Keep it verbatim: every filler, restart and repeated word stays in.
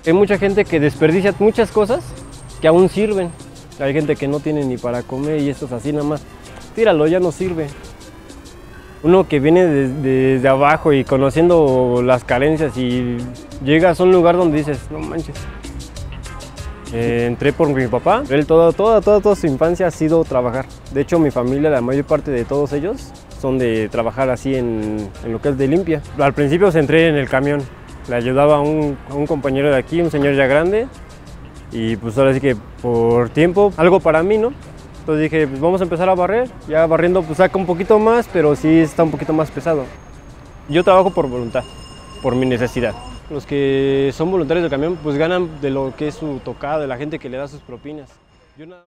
Hay mucha gente que desperdicia muchas cosas que aún sirven. Hay gente que no tiene ni para comer y esto es así nada más. Tíralo, ya no sirve. Uno que viene desde de, de abajo y conociendo las carencias y llegas a un lugar donde dices, no manches. Eh, entré por mi papá, él toda, toda, toda, toda su infancia ha sido trabajar. De hecho, mi familia, la mayor parte de todos ellos, son de trabajar así en, en lo que es de limpia. Al principio se entré en el camión, le ayudaba a un, a un compañero de aquí, un señor ya grande, y pues ahora sí que por tiempo, algo para mí, ¿no? Entonces dije, pues vamos a empezar a barrer, ya barriendo pues saca un poquito más, pero sí está un poquito más pesado. Yo trabajo por voluntad, por mi necesidad. Los que son voluntarios del camión pues ganan de lo que es su tocada, de la gente que le da sus propinas. Yo nada...